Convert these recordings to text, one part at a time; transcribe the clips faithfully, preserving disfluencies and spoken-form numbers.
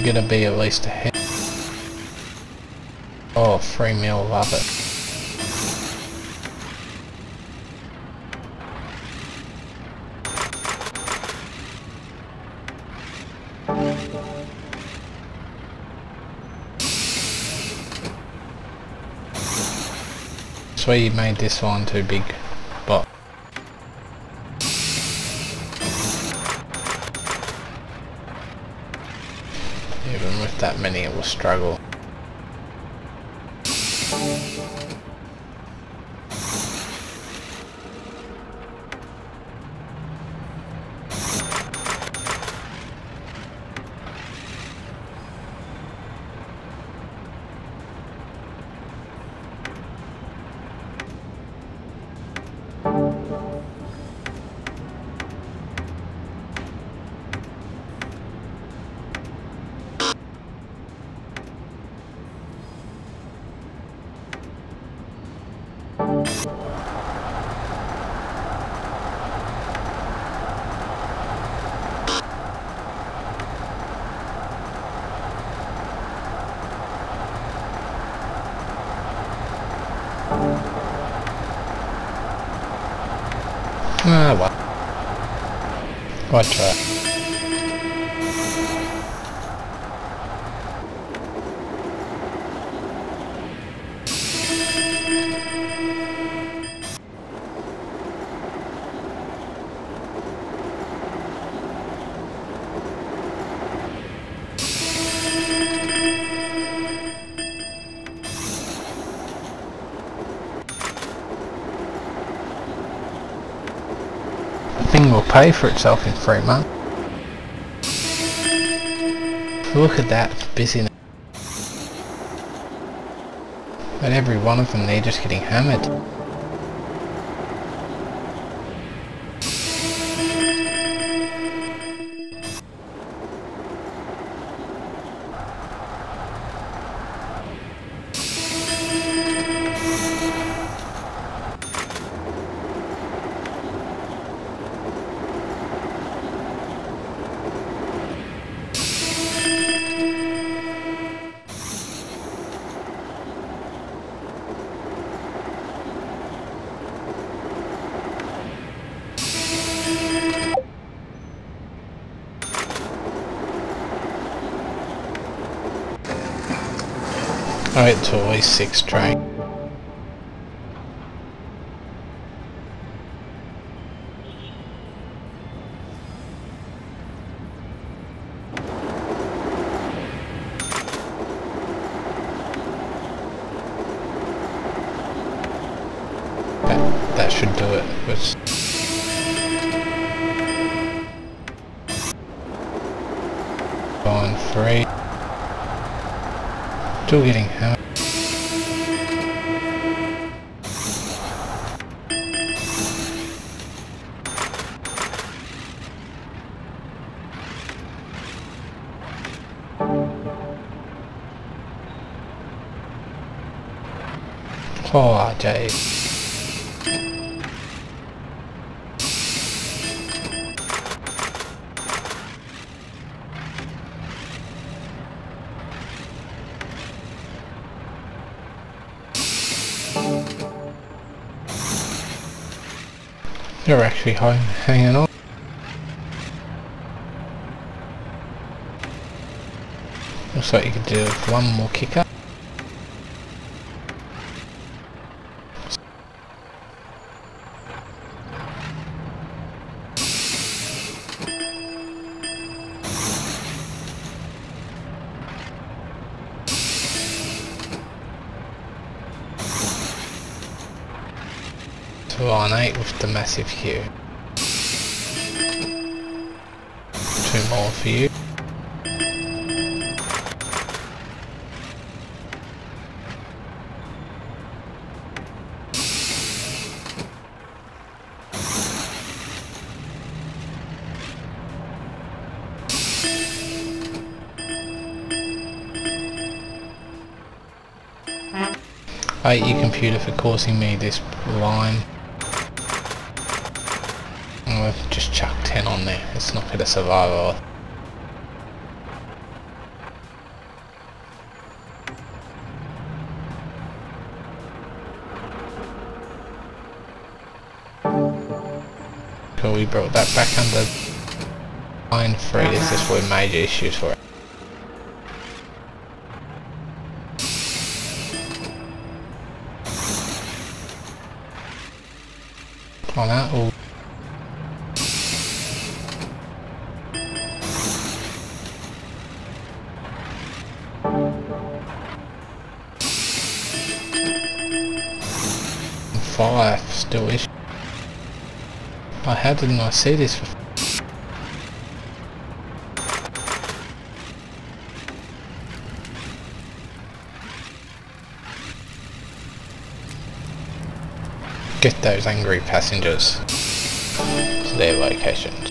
There's gonna be at least a hit. Oh, three mil, love it. That's why you made this line too big, but even with that many it will struggle. Ah, well. Watch that. Thing will pay for itself in three months. Look at that busyness. But every one of them, they're just getting hammered. I get to at least six train. That, that should do it. But going three. Still getting hammered. Oh, Jay. You're actually hanging on. Looks like you could do one more kicker. Two on eight with the massive queue. Two more for you. I hate your computer for causing me this line. I've just chucked ten on there. It's not going to survive. Cool, we brought that back under line three. This is where major issues for it. On that, all five still issue. Oh, how didn't I see this before? Get those angry passengers to their locations.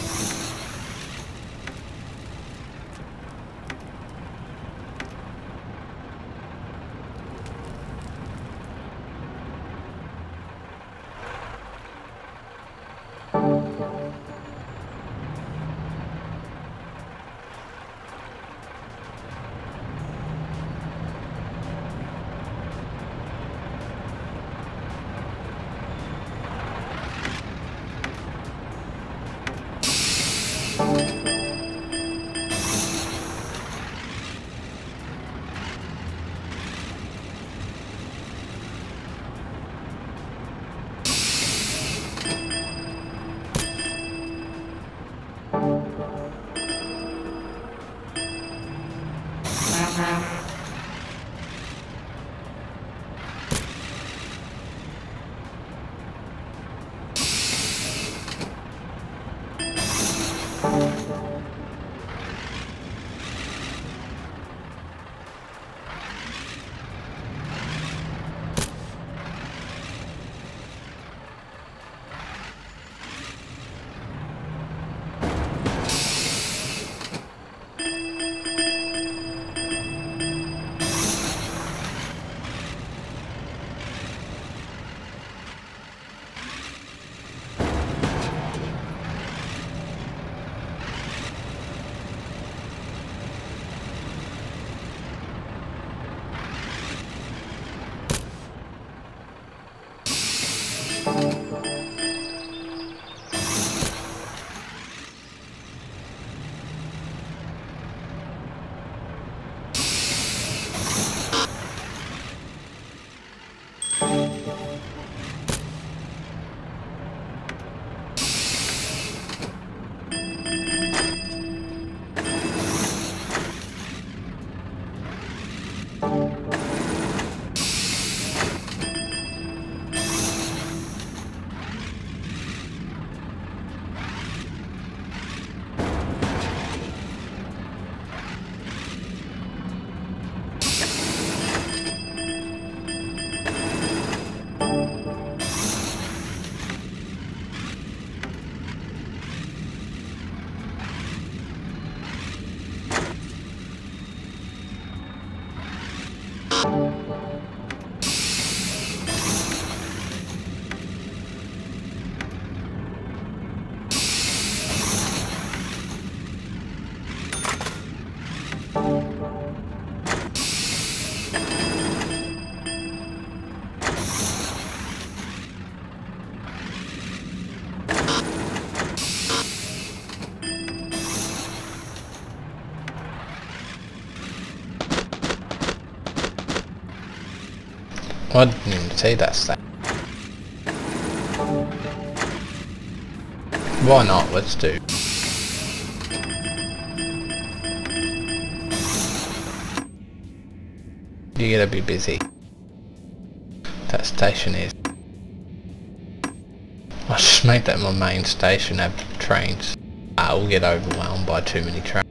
I didn't even see that stat. Why not? Let's do. You gotta be busy. That station is. I just made that my main station, have trains. I will get overwhelmed by too many trains.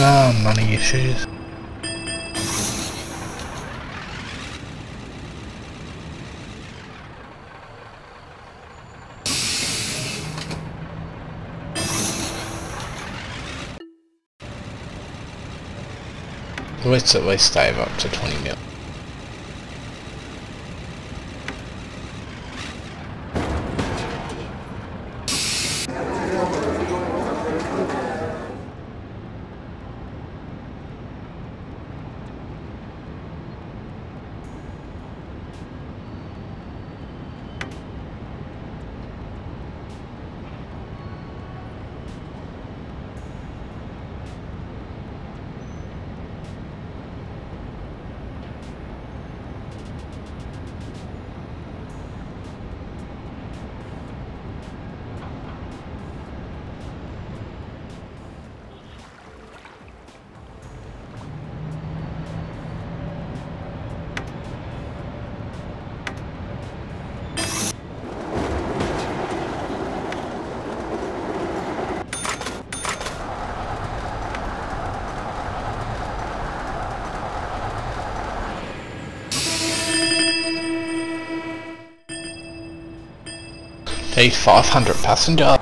Ah, money issues. Let's at least save up to twenty mil. Need five hundred passenger.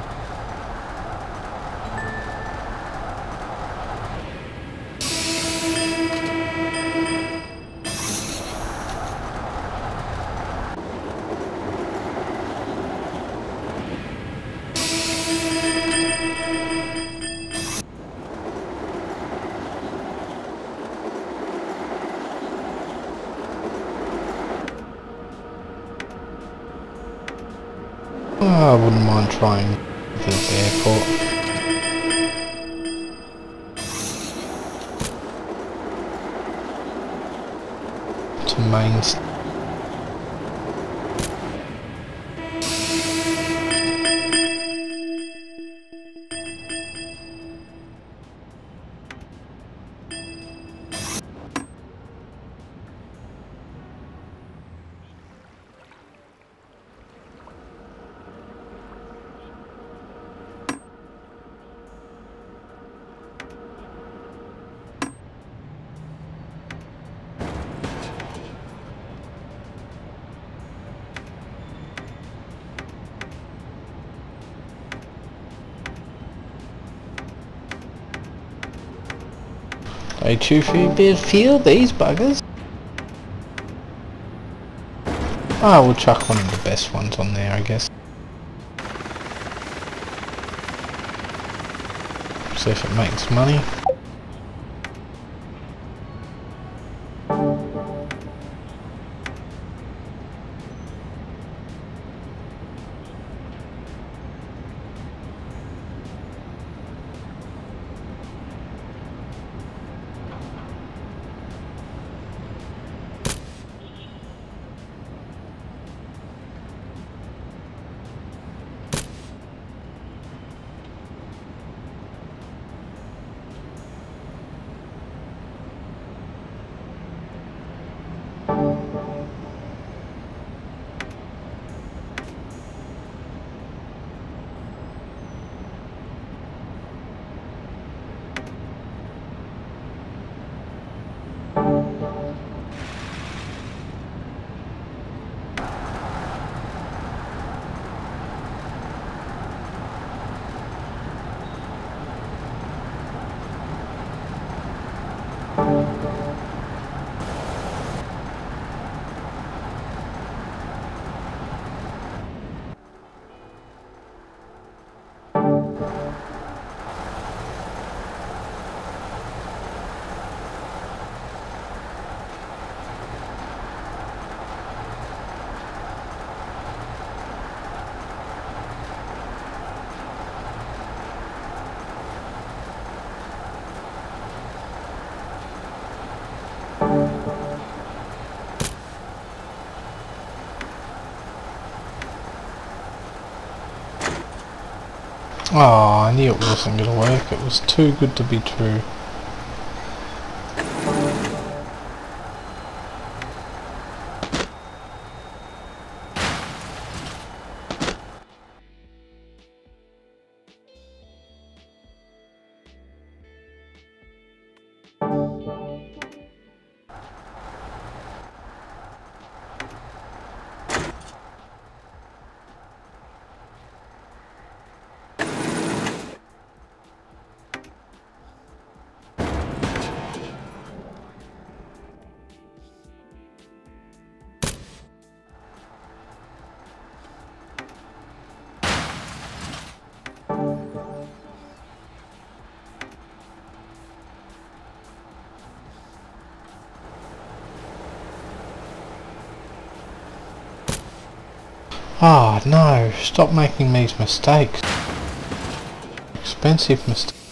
Oh, I wouldn't mind trying this airport. To main. Way too few feel these buggers. Ah, oh, we'll chuck one of the best ones on there, I guess. See if it makes money. Oh, I knew it wasn't going to work. It was too good to be true. Oh no, stop making these mistakes. Expensive mistakes.